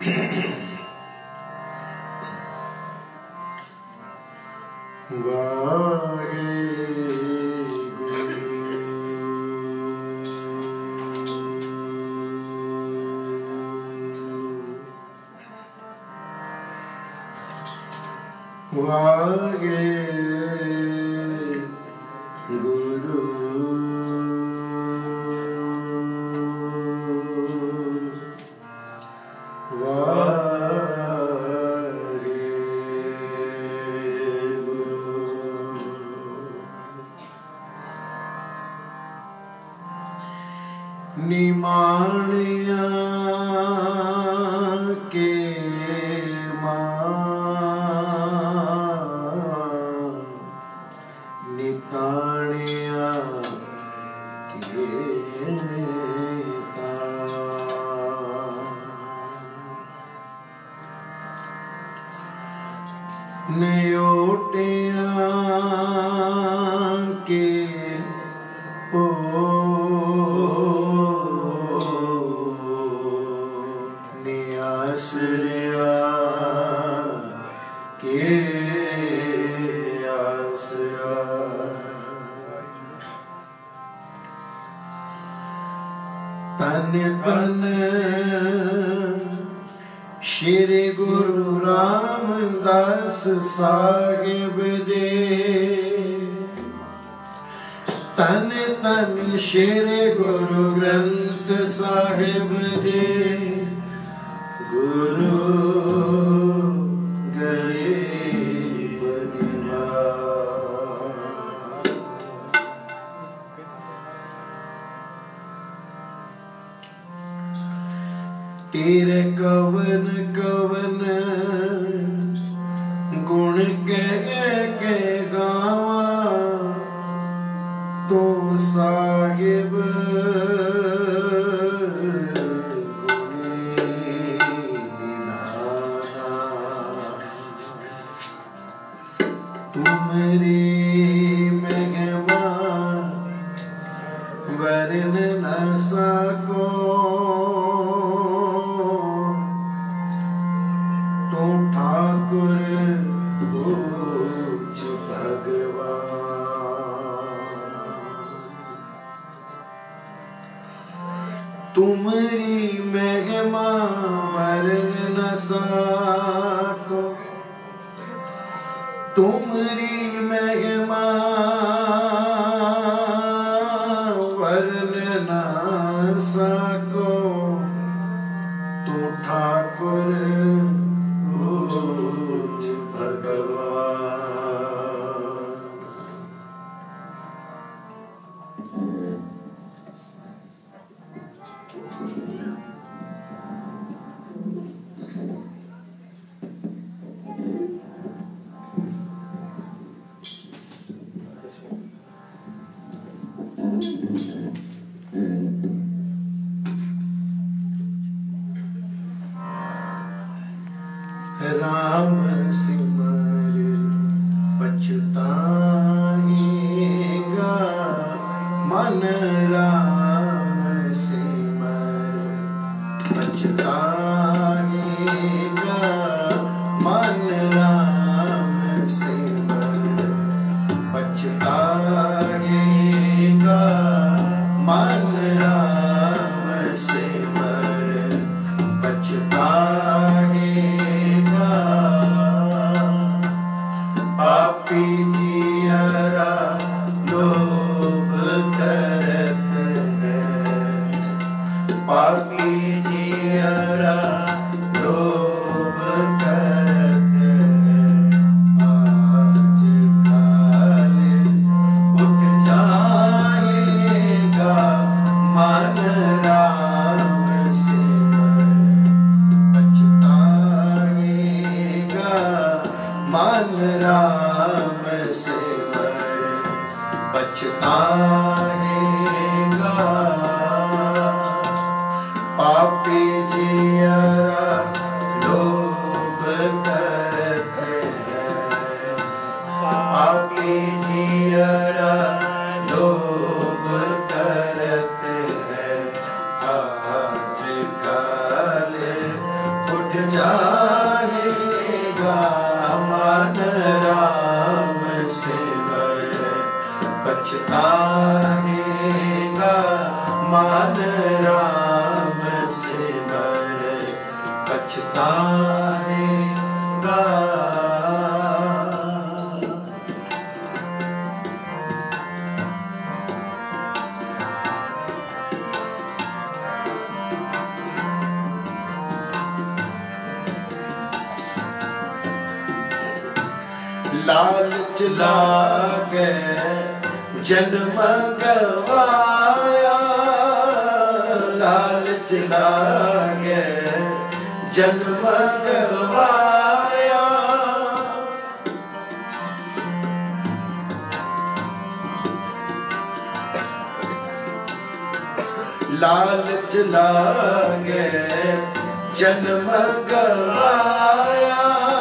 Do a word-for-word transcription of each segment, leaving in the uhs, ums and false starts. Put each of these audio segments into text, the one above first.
वागे गुरु वागे निमाणिया के निताणिया के नयोटिया के ओ नियासरिया के आसरा तन तन श्री गुरु रामदास साहिब दे तन तन श्री गुरु ग्रंथ साहिब दे गुरु गरीब निवाज तेरे कवन कवन गुण कह के गावा तो साहिब तुमरी महिमा वरन न सको तो ठाकुर पूज भगवान तुमरी महिमा वरन न सको तुमरी महिमा वरन न सको तो ठाकुर पूज भगवान राम सिमर पछताएगा मन राम सिमर पछताएगा मन राम सिमर पछताएगा मन राम सिमर पछताएगा पापी जियरा लोभ करत है पापी जियरा लोभ करत है आज काल उठ जाएगा मन राम सिमर पछताएगा मन राम सिमर पछताएगा पापी जियरा पछताएगा। लालच लागे जन्म गवाया, लालच लागे जन्म गवाया। लालच लागे जन्म गवाया,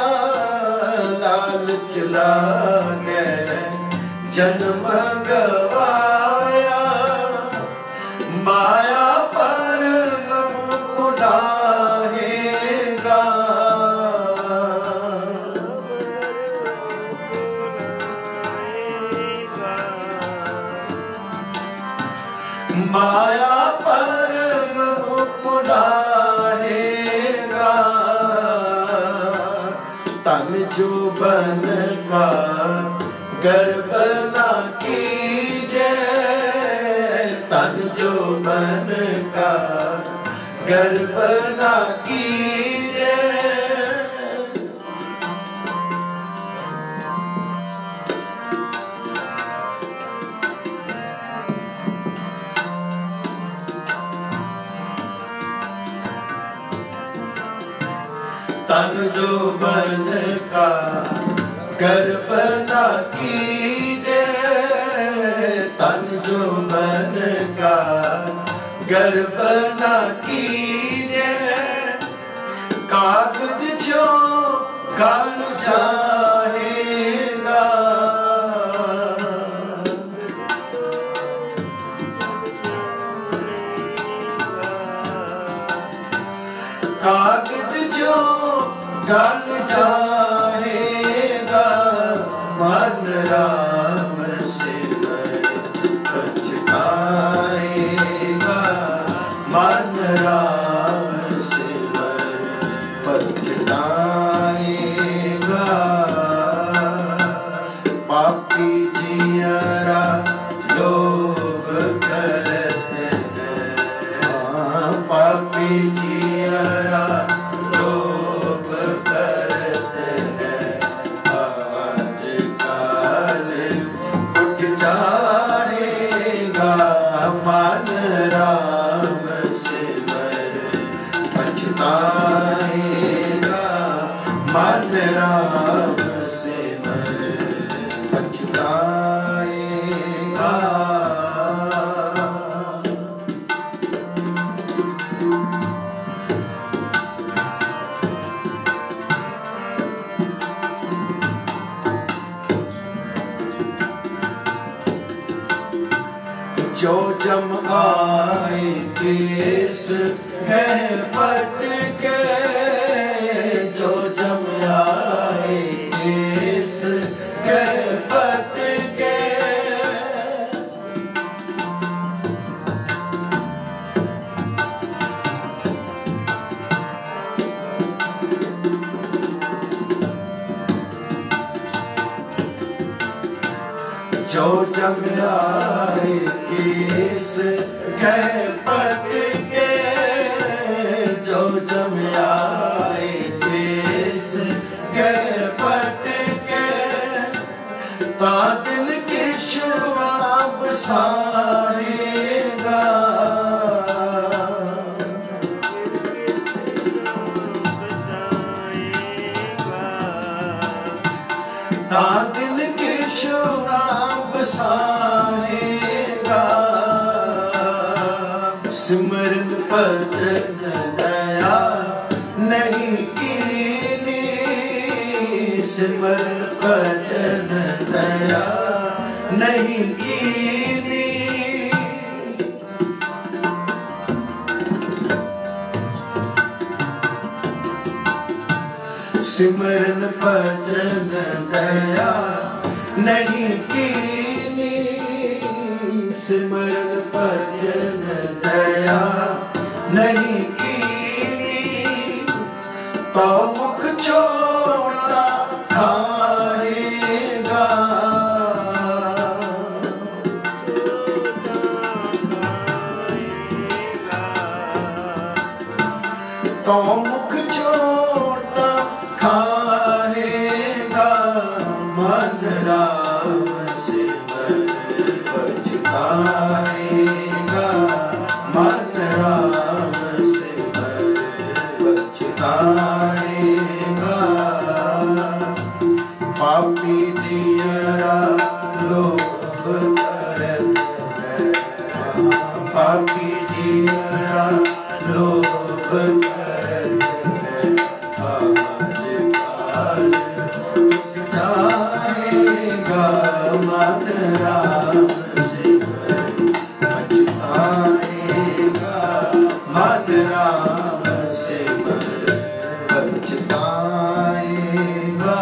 लालच लागे जन्म गवाया। माया पर उड़ाएगा, माया पर उड़ाएगा। तन जो बन का गर्व ना कीजे, तन जो बन का गर्व ना कीजे। तन जो बन का गर्व ना कीजे, तन जो बन का गर्व ना कीजे। कागज जो गल जाएगा, कागज जो गल जाएगा। मन राम से पछताएगा, मन राम से पछताएगा। पापी जियरा लोभ करते हैं, पापी जियरा लोभ करते हैं। आज काल उठ जाएगा, मन राम से पछताएगा, मन राम से पछताएगा। जो जम आए केस है पट के, जो जम आए केस है पट के। जो जम आए केस गए पट के, जो जम आए केस गए पट के। ता दिल के शुभाब साएगा, ता दिल के शुभाब साएगा। सिमरन भजन दया नहीं कीनी, सिमरन भजन दया नहीं कीनी। सिमरन भजन दया नहीं कीनी, सिमरन भजन दया नहीं कीनी। तो मुख छोटा खाएगा, तो मुख छोटा खाएगा, मन राम सिमर पछताएगा, मन राम सिमर पछताएगा। पापी जियरा लोभ करत है, पापी जियरा लोभ करत है, आज काल टूट जाएगा, मन राम सिमर पछताएगा, मन राम सिमर पछताएगा।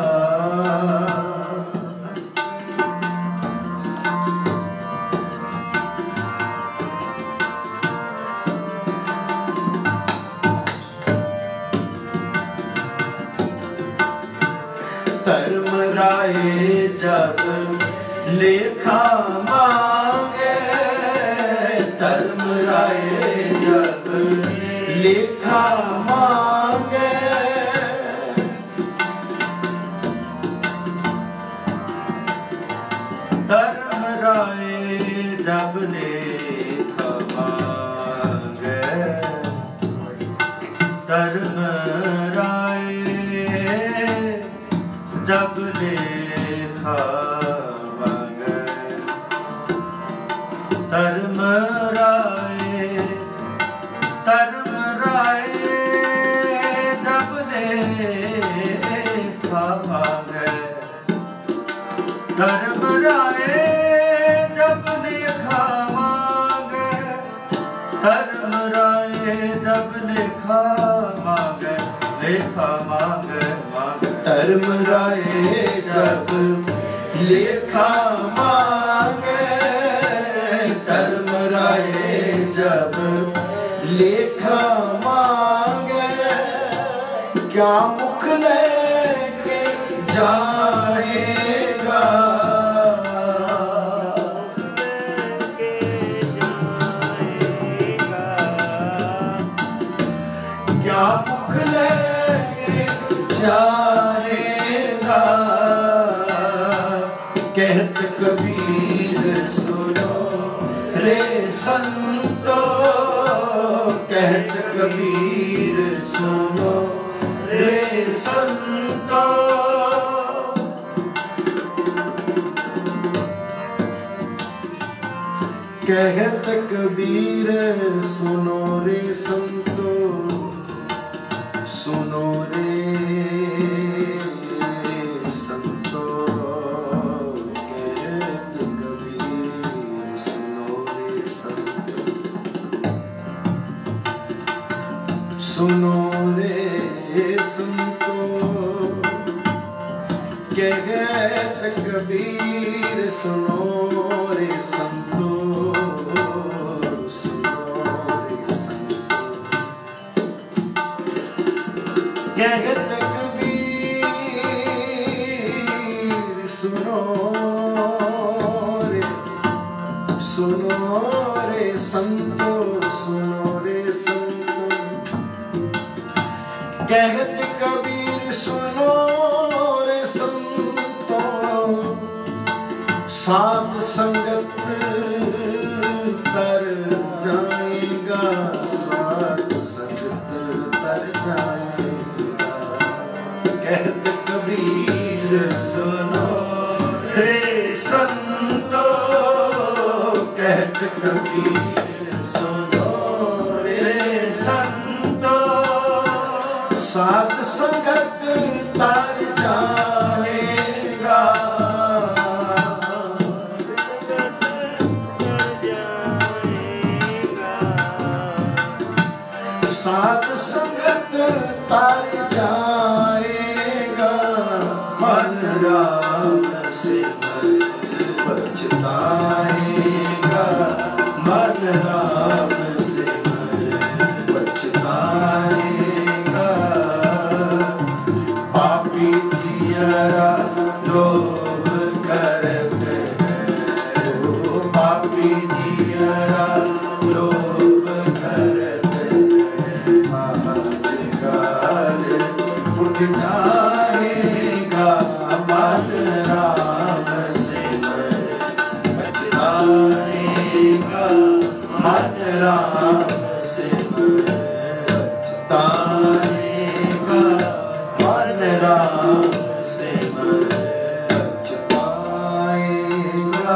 धर्मराय जब लेखा मांगे, धर्मराय जब लेखा मांगे, धर्मराय जब लेखा मांगे, धर्मराय जब लेखा मांगे, धर्मराय धर्मराय जब लेखा मांगे, धर्मराय जब लेखा मांगे, धर्मराय जब लेखा मांगे, लेखा मांगे मांगे, धर्मराय जब लेखा मांगे, धर्मराय जब लेखा मांगे, क्या मुख लेके जाएगा, क्या मुख लेके जाएगा। कहत कबीर सुनो रे संतो, कहत कबीर सुनो रे संतो, कहत कबीर सुनो रे संतो, सुनो रे संतो, कहत कबीर सुनो रे संतो, सुनो रे संतो, कहत कबीर सुनो रे संतो, सुनो रे संतो, कहत कबीर सुनो रे, सुनो रे संतो, सुनो रे संतो, कहत कबीर सुनो रे संतो, साध संगत तर जाएगा, साध संगत तर जाएगा। कहत कबीर सुनो रे संतो, कहत कबीर सुनो रे संतो, साध संगत तर जाएगा, साध संगत तर जाएगा, मन राम सिमर पछताएगा, मन राम सिमर पछताएगा। सिमर पछताएगा मन राम सिमर पछताएगा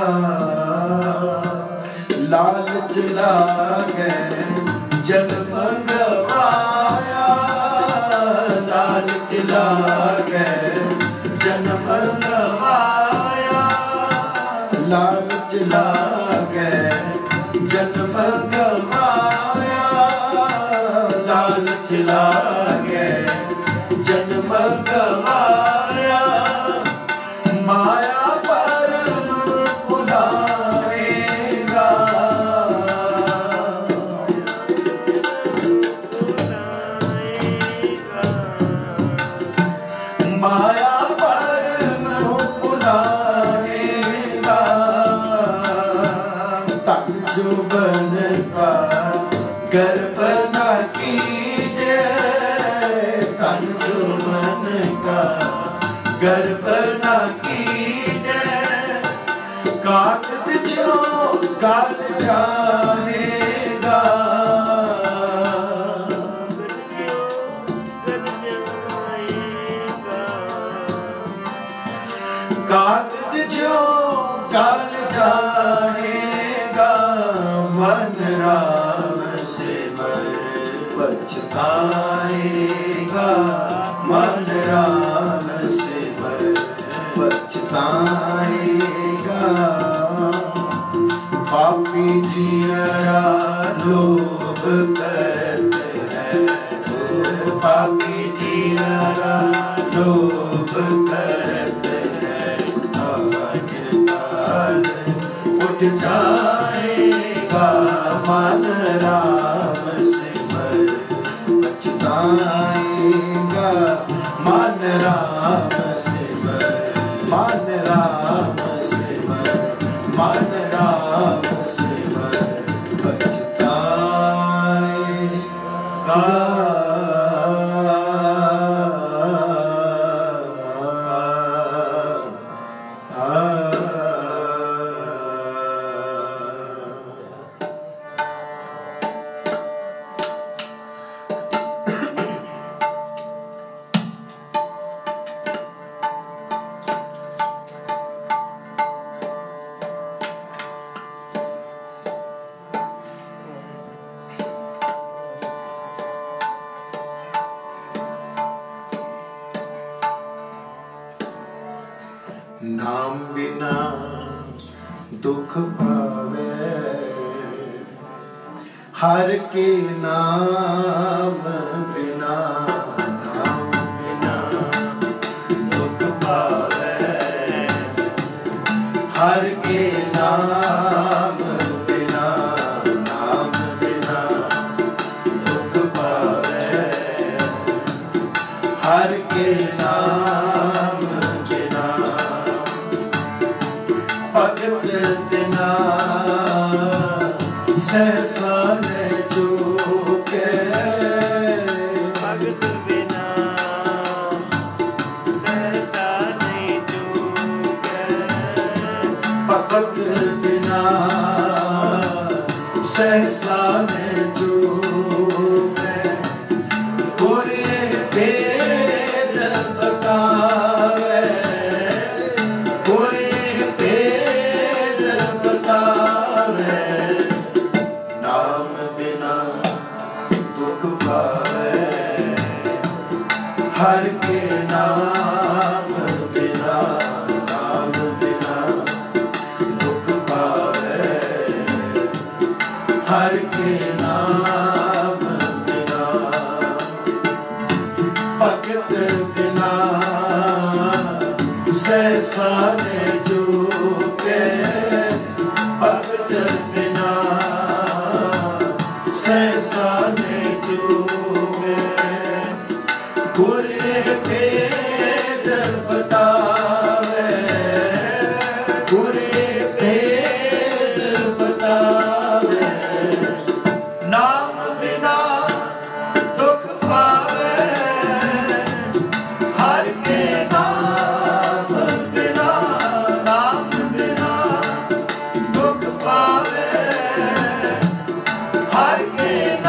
लालच लागे जन्म गवाया लालच लागे जन्म गवाया लालच लागे जन्म गवाया लालच लागे जन्म गवाया माया पर बुलाएगा माया पर बुलाएगा तन जुबन का गर्भ न कीजे तन जुबन का गर्भ न कीजे काकत छो काल जाएगा काकत छो काल जाएगा मन राम सिमर पछताएगा मन राम सिमर पछताएगा पापी जियरा लोभ करते हैं पापी जियरा लोभ करते हैं आज काल उठ जाएगा मन राम सिमर पछताएगा मन राम सिमर मन राम सिमर मन राम सिमर पछताएगा नाम बिना दुख पावे हर के नाम बिना नाम बिना दुख पावे हर के नाम बिना नाम बिना दुख पावे हर के नाम बिना भगत बिना सहसा न चूके भगत बिना सहसा नहीं चूके भगत बिना सहसा न चूके गुरे भेद बतावे गुरे भेद बतावे नाम बिना दुख पावे हर के नाम बिना नाम बिना दुख पावे हर के नाम बिना भगत बिना सहसा न चूके भगत बिना सहसा न चूके गुरे भेद बतावे गुरे भेद बतावे नाम बिना दुख पावे हर के नाम बिना नाम बिना दुख पावे हर के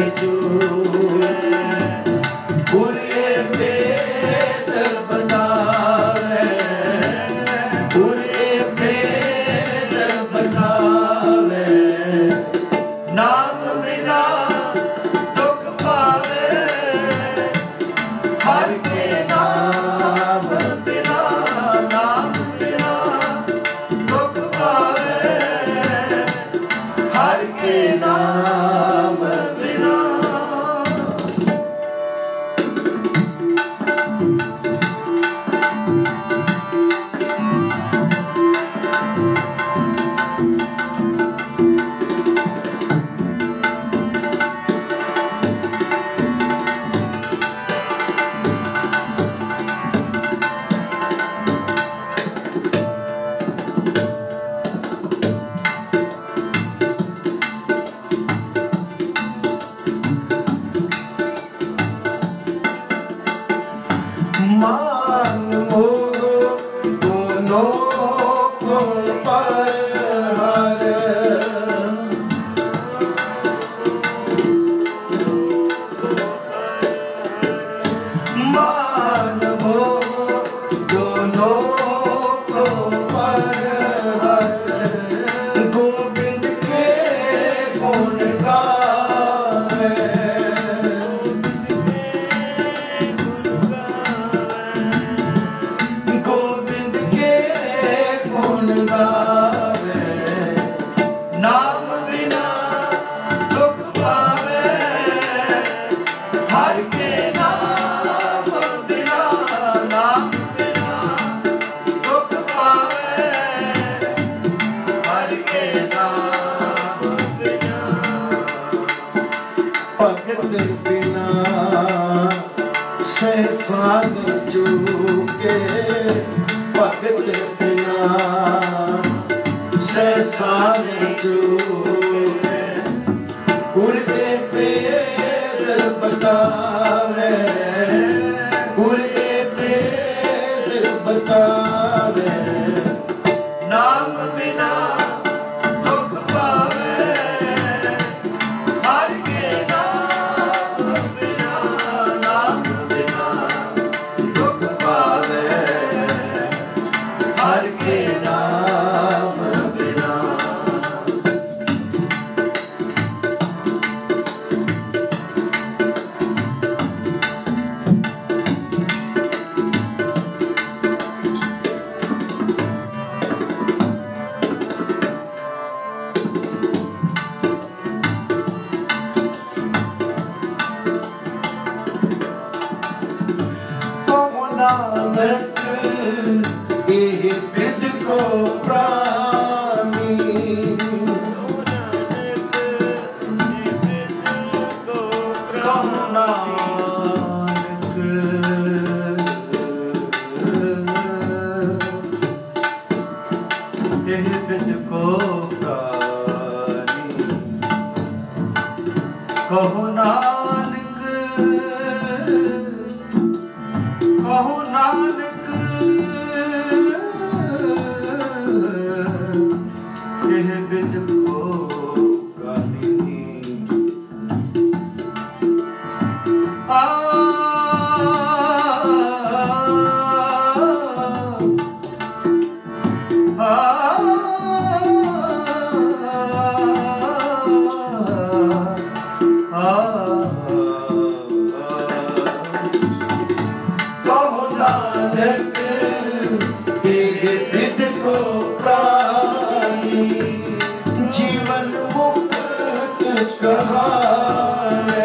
चूके गुरे पेट बनावे गुरे पेट बनावे नाम बिना दुख पावे हर के नाम बिना नाम बिना दुख पावे हर के नाम बिना मान मोह दोनों को पर हर मान मोह दोनों को पर हर गोविंद के गुण गावे गोविंद के गुण गावे नाम बिना दुख पावे हर के नाम बिना नाम बिना दुख पावे हर के नाम बिना भगत बिना सहसान चूके भगत बिना सहसान चूके गुर के पेर बतावे गुर के पेर बतावे नाम बिना दुख पावे हर के नाम बिना नाम बिना दुख पावे हर के नाम बिना कहो नानक एह विद को प्राणी कहो नानक एह विद को प्राणी कहो नानक कहो नानक एह बिद को प्राणी आ आ आ कहो नानक एह विद को प्राणी जीवन मुक्त कहावे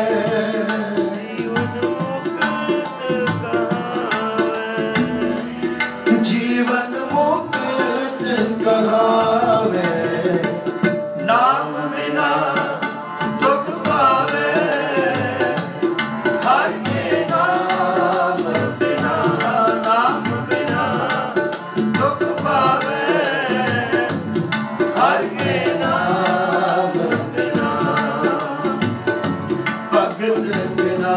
जीवन मुक्त कहावे नाम बिना दुख पावे हर के नाम बिना नाम बिना दुख पावे हर के नाम बिना भगत बिना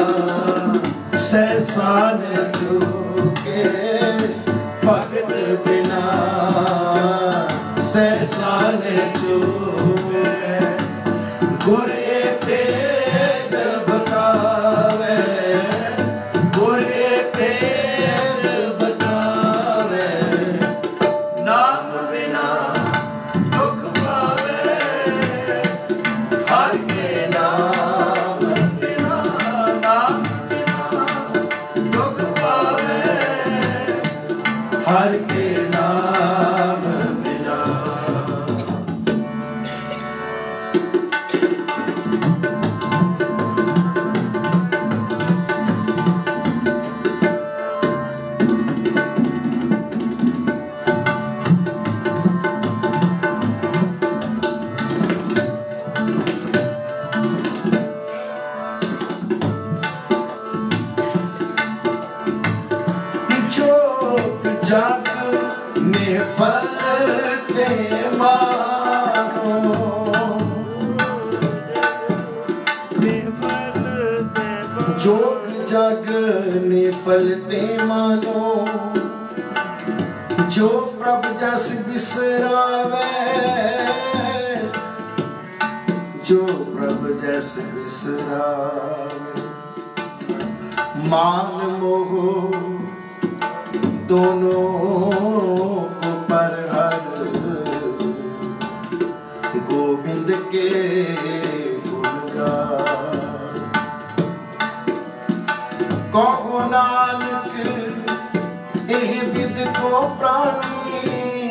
सहसान चूके भगत बिना सहसान चूके गुर ए हर के नाम बिना। जग में फलते मानो, जोग जग में फलते मानो, जो प्रभ जस बिसरावे, जो प्रभ जस बिसरावे। मान मोह दोनों को पर हर, गोविंद के गुण गाए। कहो नानक एह विद को प्राणी,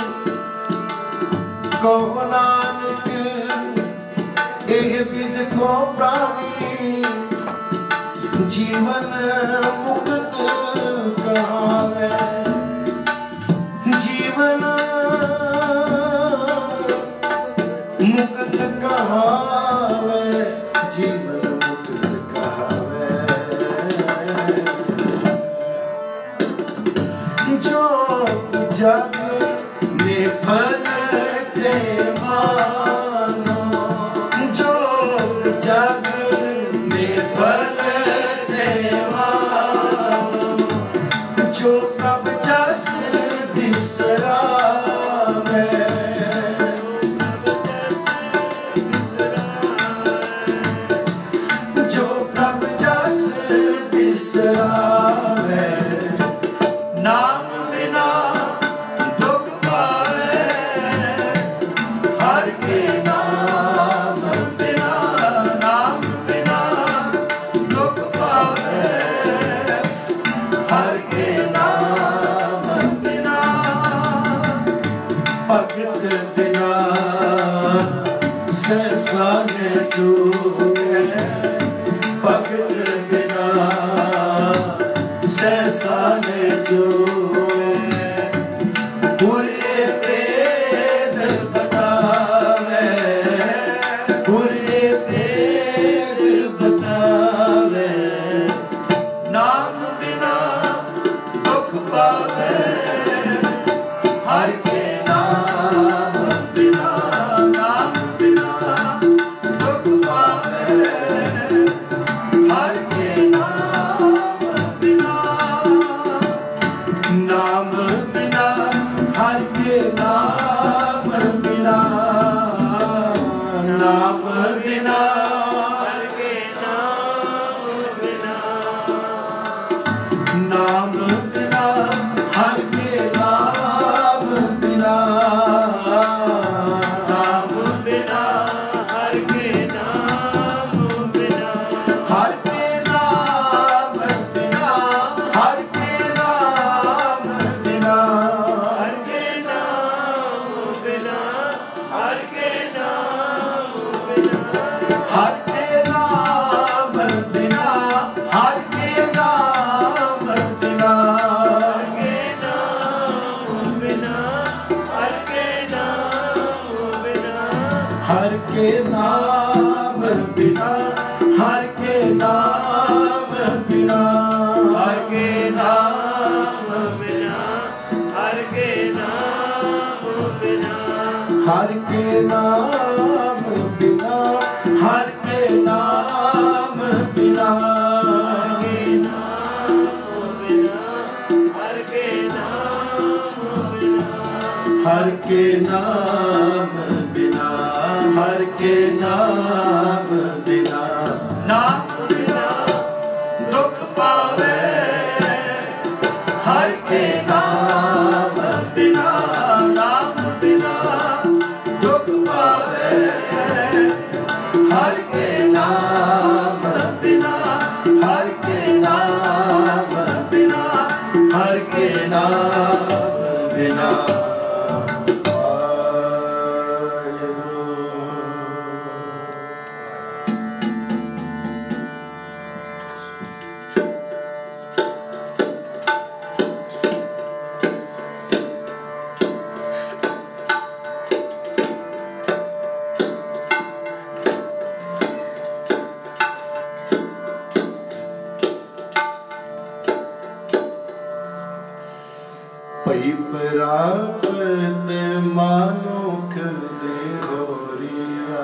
कहो नानक एह विद को प्राणी, जीवन मुक्त कहावे। जीवन मुक्त कहावे, जीवन मुक्त कहावे। जो जग में फलते मानो, जो जग में फलते मानो, जो प्रभ जस बिसरावे, जो प्रभ जस बिसरावे। नाम बिना दुख पावे, हर के नाम बिना। नाम बिना दुख पावे, हर के नाम बिना। भगत बिना सहसा न चूके, भगत बिना सहसा न चूके। गुरे भेद बतावे, गुरे भेद बतावे। नाम बिना दुख पावे, हर के नाम बिना। नाम बिना दुख पावे, हर के नाम बिना। नाम बिना हर के नाम बिना। नाम बिना हर के नाम बिना। नाम बिना हर के नाम बिना। नाम बिना हर के नाम बिना। हर के नाम बिना, हर के नाम बिना। हर के नाम बिना, हर के नाम बिना। हर के नाम बिना, हर के नाम बिना। हर के नाम बिना, हर के नाम बिना। हर के नाम बिना, हर के नाम बिना। हर के नाम बिना, हर के नाम बिना। हर के नाम बिना, हर हर के नाम बिना। के नाम बिना, हर के नाम बिना। नाम बिना दुख पावे, हर के नाम बिना। नाम बिना दुख पावे, हर के नाम बिना। हर के नाम बिना, हर के नाम ਪ੍ਰਾਪਤ ਮਨੁੱਖ ਦੇ ਹੋਰੀਆ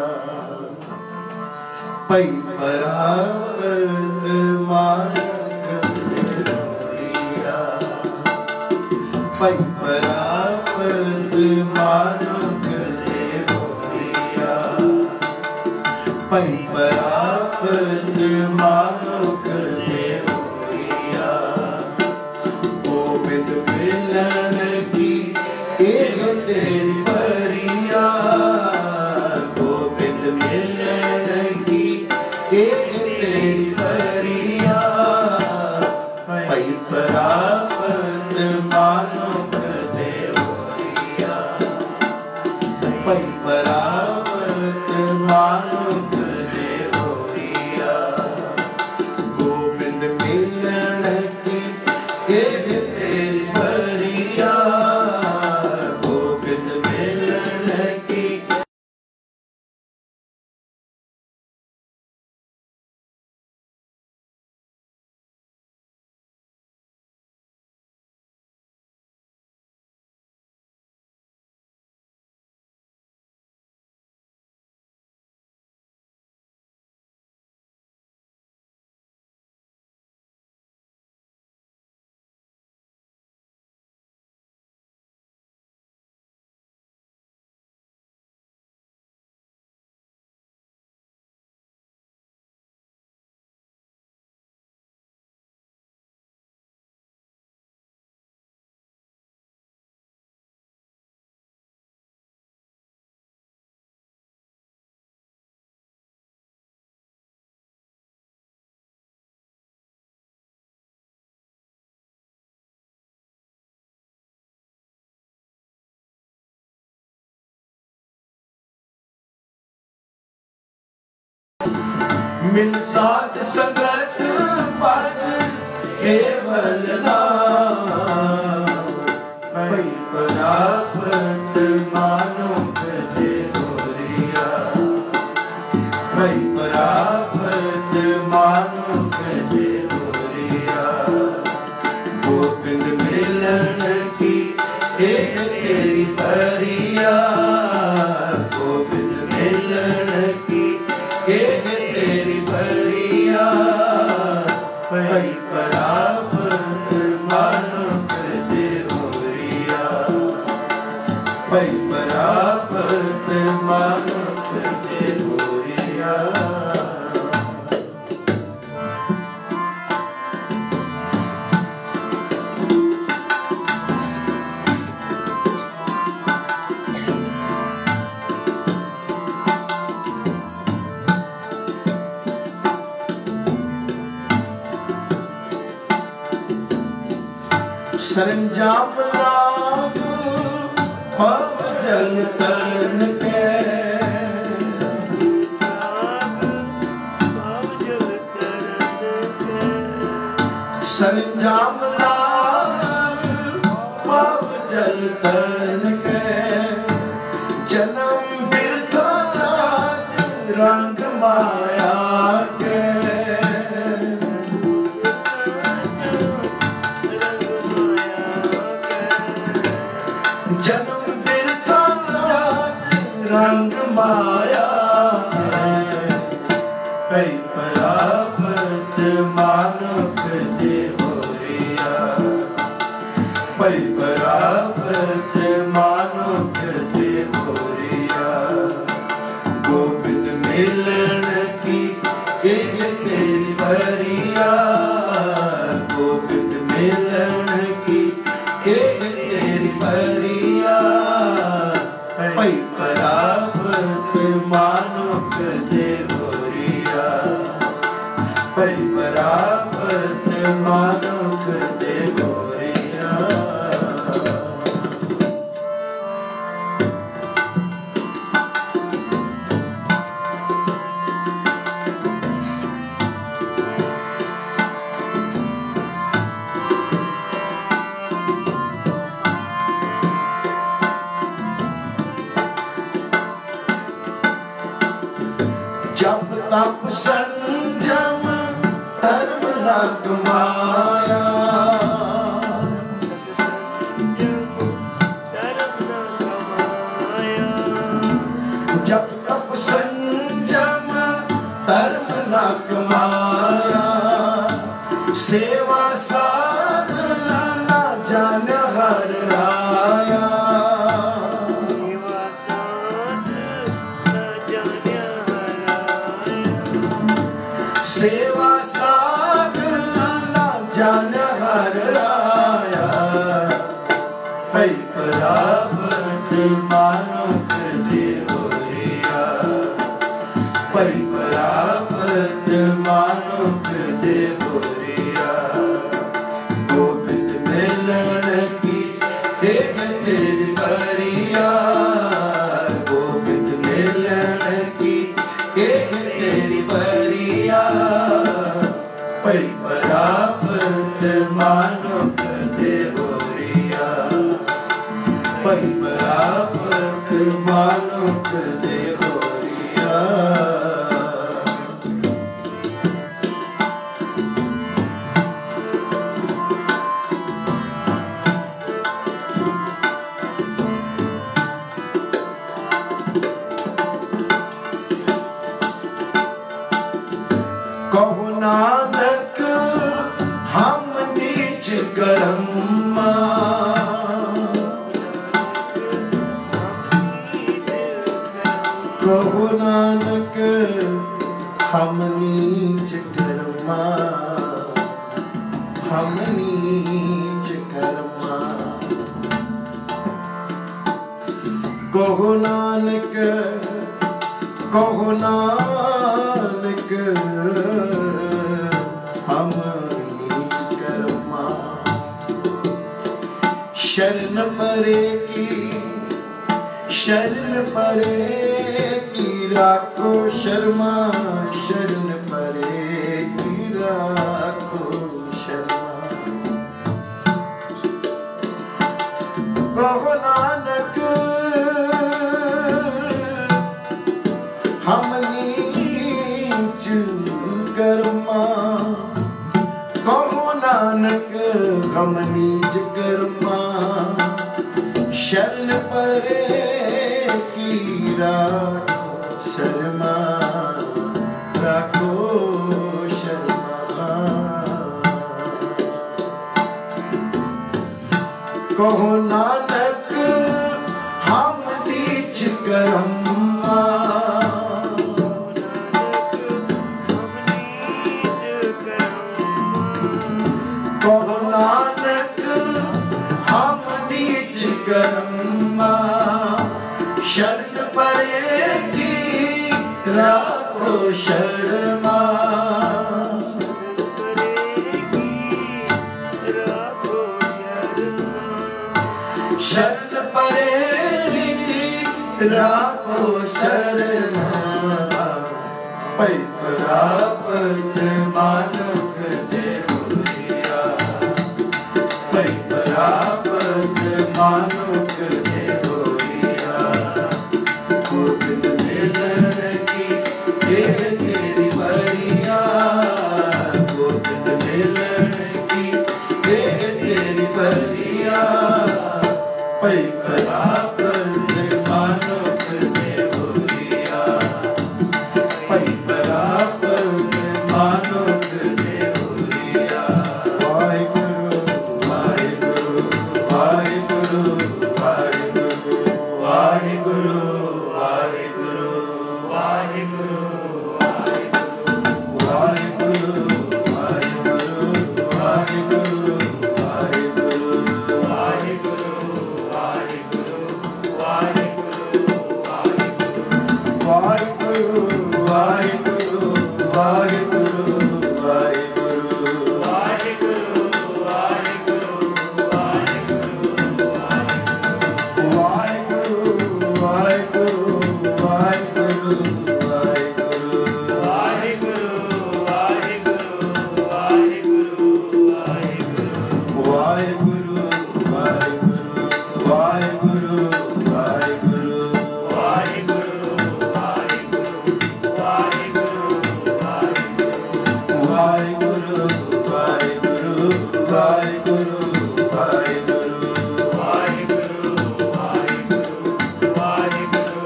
ਭਈ ਪ੍ਰਾਪਤ ਮਨੁੱਖ ਦੇ ਹੋਰੀਆ ਭਈ ਪ੍ਰਾਪਤ ਮਨੁੱਖ ਦੇ ਹੋਰੀਆ ਭਈ ਪ੍ਰਾਪਤ ਮਨੁੱਖ ਦੇ ਹੋਰੀਆ ਗੋਬਿੰਦ ਮਿਲਣ ਕੀ ਇਹ ਤੇਰੀ ਬਰੀਆ ਗੋਬਿੰਦ ਮਿਲਣ ਕੀ ਇਹ ਤੇਰੀ ਬਰੀਆ ਭਈ ਪ੍ਰਾਪਤ ਮਨੁੱਖ ਦੇ ਹੋਰੀਆ ਭਈ ਪ੍ਰਾਪਤ ਮਨੁੱਖ ਦੇ ਹੋਰੀਆ ਗੋਬਿੰਦ ਮਿਲਣ ਕੀ ਇਹ ਤੇਰੀ ਬਰੀਆ ਗੋਬਿੰਦ ਮਿਲਣ ਕੀ ਮਿਲ ਸਾਧ ਸੰਗਤ ਭਜ ਕੇਵਲ ਨਾਮ ਭਈ ਪ੍ਰਾਪਤ ਮਨੁੱਖ ਦੇ ਹੋਰੀਆ ਭਈ ਪ੍ਰਾਪਤ ਮਨੁੱਖ ਦੇ ਹੋਰੀਆ ਗੋਬਿੰਦ ਮਿਲਣ ਕੀ ਇਹ ਤੇਰੀ ਬਰੀਆ ਗੋਬਿੰਦ ਮਿਲਣ ਕੀ ਇਹ ਤੇਰੀ ਬਰੀਆ ਭਈ ਪ੍ਰਾਪਤ ਮਨੁੱਖ ਦੇ ਹੋਰੀਆ ਭਈ ਪ੍ਰਾਪਤ ਮਨੁੱਖ ਦੇ ਹੋਰੀਆ सरंजाम लाग भव जल तरन के सरंजाम लाग भव जल तरन के जन्म बिरथो जात रंग माया के जन्म बिरथा जात रंग माया भई प्रापत मनुख दे होरिया भई प्रापत मनुख दे होरिया गोबिंद मिलन की एक तेरी बरिया गोबिंद मिलन की एक तेरी बरिया भई प्रापत मनुख दे होरिया भई प्रापत मनुख दे होरिया जप तप संजम धर्म लग माया सेवा साध ना जाने हर राया सेवा साध ना जाने हर राया पै परापत मानुख देहोरिया पै परापत मानुख देहोरिया गोविंद मिलन की देख तेरी बरिया गोविंद मिलन की देख तेरी बरिया पै परापत मानुख देहोरिया पै परापत मानुख देहोरिया कहो नानक हम नीच कर्मा कहो नानक हम नीच कर्मा हम नीच कर्मा कहो नानक कहो नानक हम नीच कर्मा शरण परे की शरण परे की राखो शर्मा शरण परे की राखो शर्मा कहो नानक हम नीच कर्मा कहो नानक हम नीच कर्मा शरण परे की राखो शर्मा राखो शर्मा कहो नानक हम नीच कर्मा कहो नानक हम नीच कर्मा शरण परे की राखो शर्मा शरण परे की राखो शर्मा पै परापत मानुख देहोरिया पै परापत मानुख देहोरिया गोविंद मिलन की देह तेरी बरिया गोविंद मिलन की देह तेरी बरिया पै परापत मानुख देहोरिया पै परापत मानुख देहोरिया वाहिगुरु वाहिगुरु वाहिगुरु वाहिगुरु वाहिगुरु वाहिगुरु वाहिगुरु वाहिगुरु वाहिगुरु वाहिगुरु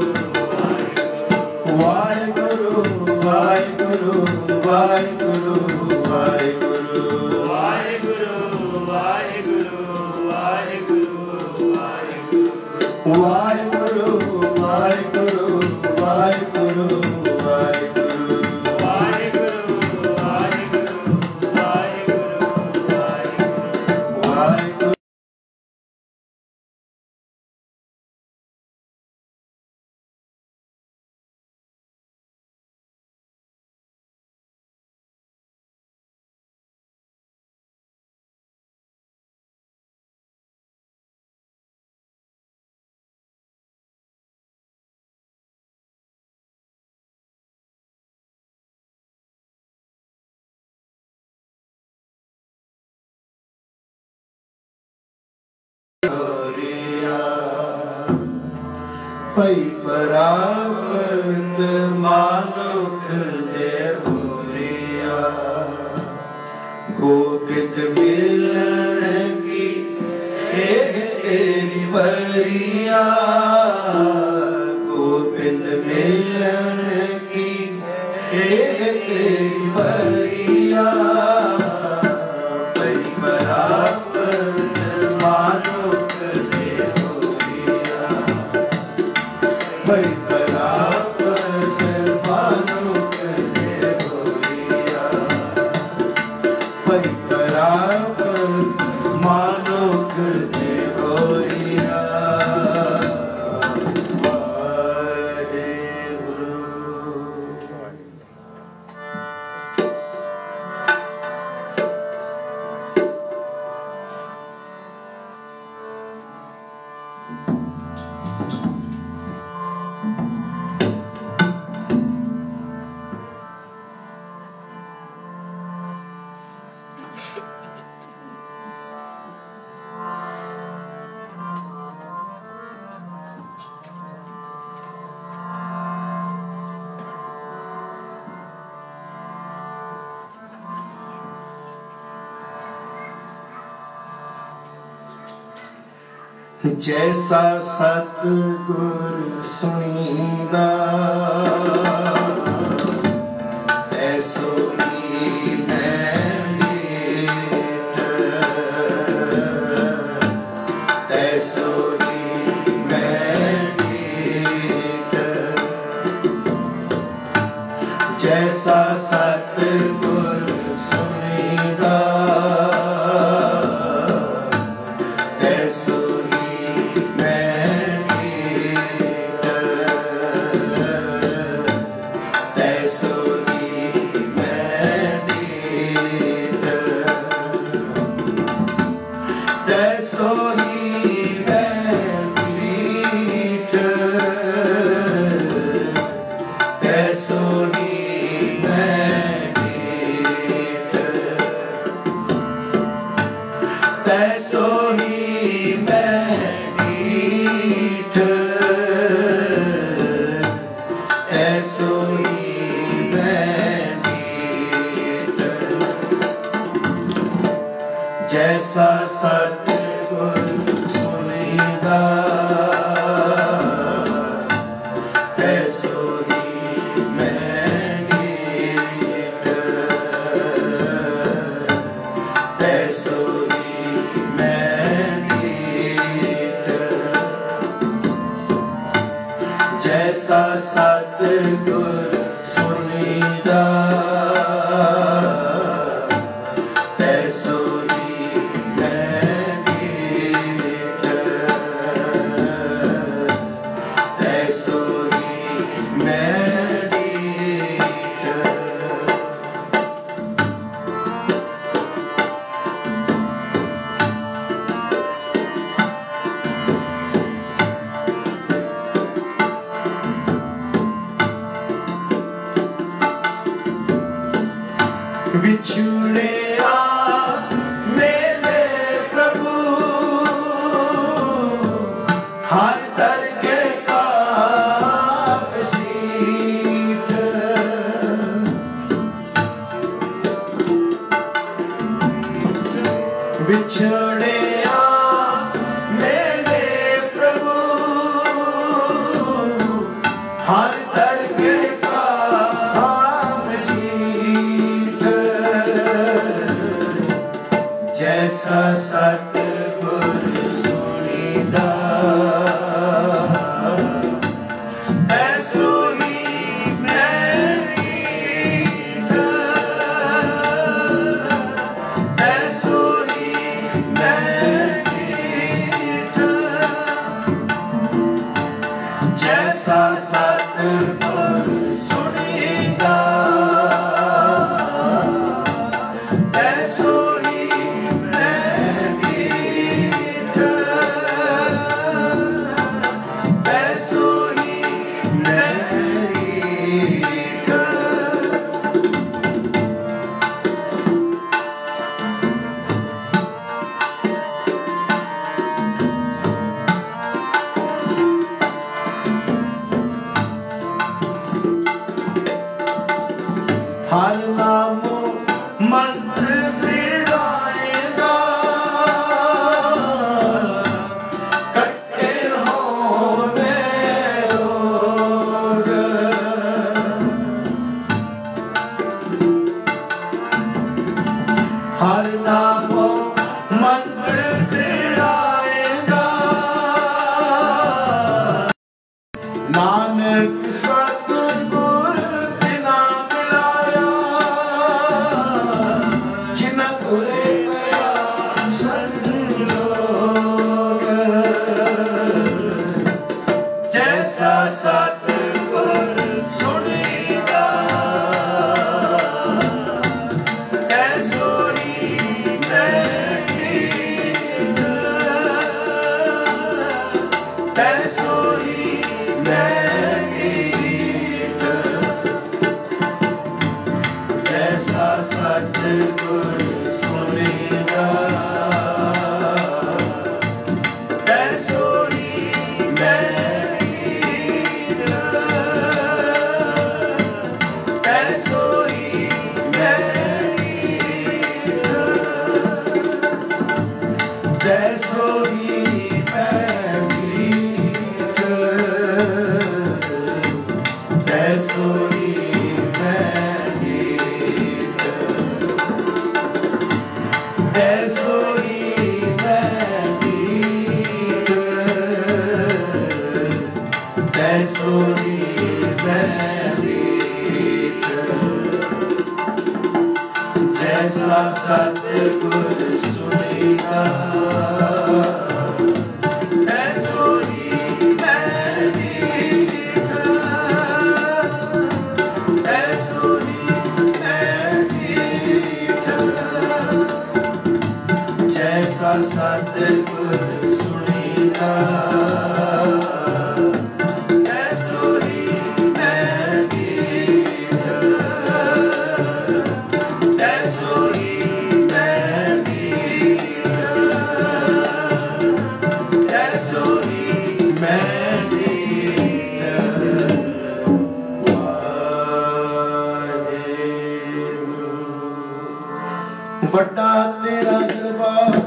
Guru ਭਈ ਪਰਾਵਤ ਮਾਨੁਖ ਦੇ ਹੋਰਿਆ ਗੋਬਿੰਦ ਮਿਲਣ ਕੀ ਇਹ ਤੇਰੀ ਬਰੀਆ ਗੋਬਿੰਦ ਮਿਲਣ ਕੀ ਇਹ ਤੇਰੀ ਬਰੀਆ ਭਈ ਪਰਾਵਤ ਮਾਨੁਖ ਭਈ ਪਰਾਵਤ ਮਾਨੁਖ ਦੇ ਹੋਰਿਆ ਭਈ ਪਰਾਵਤ ਮਾਨੁਖ ਦੇ ਹੋਰਿਆ ਜੈਸਾ ਸਤਿਗੁਰ ਸੁਣੀਂਦਾ ਤੈਸੋ ਹੀ ਮੈਂ ਡੀਠ ਤੈਸੋ ਹੀ ਮੈਂ ਡੀਠ ਜੈਸਾ ਸਤਿਗੁਰ ਸੁਣੀਂਦਾ ਤੈਸੋ ਜੈਸਾ ਸਤਿਗੁਰ ਸੁਣੀਂਦਾ ਤੈਸੋ ਹੀ ਮੈਂ ਡੀਠ ਤੈਸੋ ਹੀ ਮੈਂ ਡੀਠ ਜੈਸਾ ਸਤਿਗੁਰ ਸੁਣੀਂਦਾ ਤੈਸੋ ਵਿਛੜਿਆ ਮੇਰੇ ਪ੍ਰਭੂ ਹਰ ਦਰਗੇ ਕਾ ਬਸੀਠ ਵਿਛੜਿਆ ਮੇਰੇ ਪ੍ਰਭੂ ਹਰ ਦਰਗੇ ਕਾ ਬਸੀਠ जैसा सतगुर सुनीदा ऐसो ही मैं मीठा, ऐसो ही मैं मीठा। जैसा सतगुर सुनीदा ऐसो ही मैं मीठा, ऐसो ही मैं मीठा। हर नामो मंत्र दृढ़ाएगा, कट्टे होने रोग। हर नामो मंत्र दृढ़ाएगा, नानक सतगुर बिना मिलाया, जिन्ह तुरे पया संजोग। जैसा सतगुर सुनीदा ऐसो ही मैं मीठा, ऐसो ही मैं मीठा। जैसा सतगुर सुनीदा ऐसो ही मैं मीठा, ऐसो ही मैं मीठा। ऐसो ही मैं मीठा, ऐसो ही मैं मीठा। ऐसो ही मैं मीठा, ऐसो ही मैं मीठा। जैसा सतगुर सुनीदा ऐसो ही मैं मीठा, ऐसो ही मैं मीठा। जैसा सतगुर सुनीदा ऐसो ही मैं मीठा, ऐसो ही मैं मीठा, ऐसो ही मैं मीठा। वाहेगुरू। वड्डा तेरा दरबार